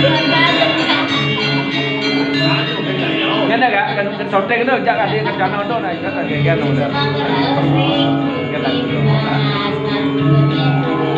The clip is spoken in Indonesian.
Kan agak kan sorteng itu jak ada kerjaan itu nah kita kayak gitu udah. Kita